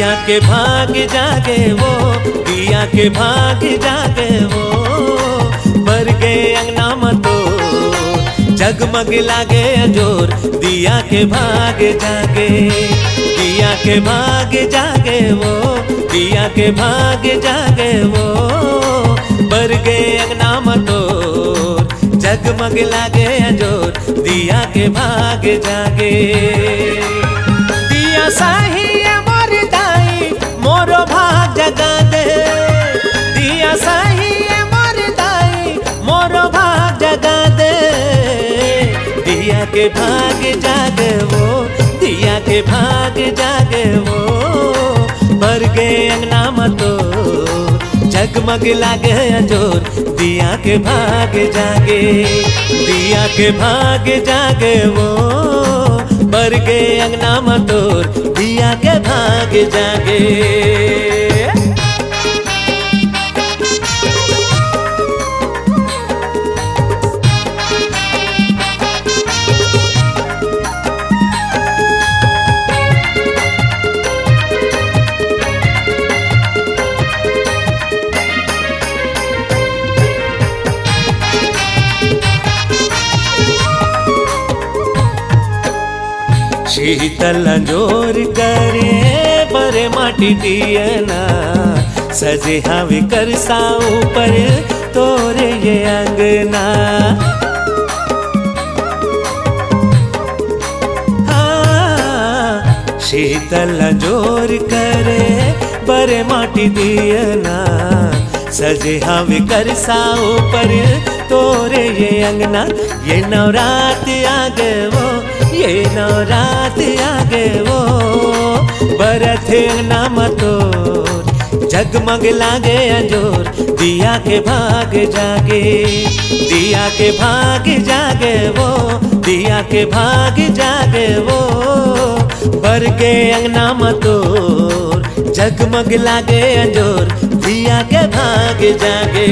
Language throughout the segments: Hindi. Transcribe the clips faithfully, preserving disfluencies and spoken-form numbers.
दिया के भाग जागे वो, दिया के भाग जागे वो, भर गए अंगना मतो जगमग लागे अंजोर। दिया के भाग जागे, दिया के भाग जागे वो, दिया के भाग जागे वो, भर गए अंगना मतोर जगमग लागे अंजोर। दिया के भाग जागे। दिया साही मोर दाई मोरो भाग जगा दे, दिया साही मोर दाई मोरो भाग जगा दे। दिया के भाग जागे वो, दिया के भाग जागे वो, भर गए अंगना मतोर जगमग लागे अंजोर। दिया के भाग जागे, दिया के भाग जागे वो, भर गए अंगना मतोर। दिया के भाग जागे। शीतल अंजोर करे बरे माटी दियना, सजे हवे करसा ऊपर तोरे ये अंगना। हाँ, शीतल अंजोर करे बरे माटी दियना, सजे हवे करसा ऊपर तोरे ये अंगना। ये नवरात आगे वो, ये नवरात आगे वो, बरत अंगना मतोर जगमग लागे अंजोर। दिया के भाग जागे, दिया के भाग जागे वो, दिया के भाग जागे वो, भर के अंगना मतोर जगमग लागे अंजोर। दिया के भाग जागे।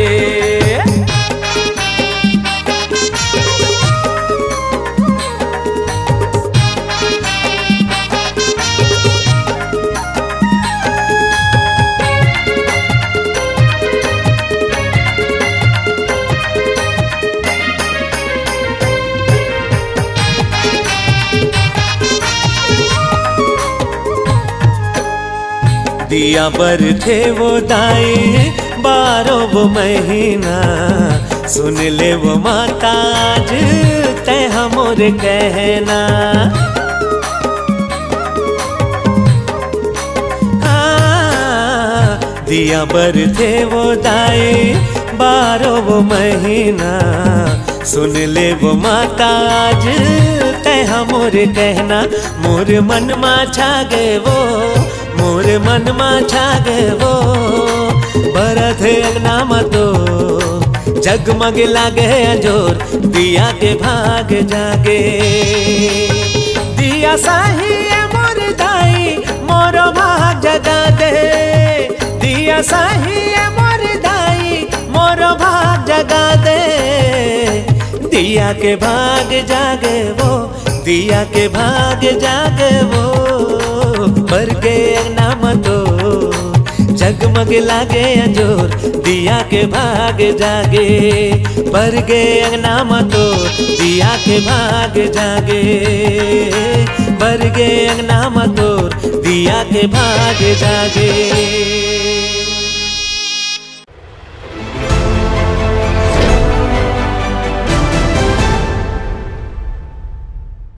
दिया बर थे वो दाई बारो वो महीना, सुन ले वो माता आज तय हमोर कहना। हाँ, दिया बर थे वो दाई बारो वो महीना, सुन ले वो माता आज तय हमोर कहना। मोर मन मा छागे वो, मोर मन मा छागे वो, भरत अंगना मतो जगमग लागे अंजोर। दिया के भाग जागे। दिया साही मोर दाई मोरो भाग जगा दे, दिया साही मोर दाई मोरो भाग जगा दे। दिया के भाग जागे वो, दिया के भाग जागे वो, भर गए अंगना मतो जगमग लागे अंजोर। दिया के भाग जागे, भर गए अंगना मतोर। दिया के भाग जागे, भर गए अंगना मतोर। दिया के भाग जागे।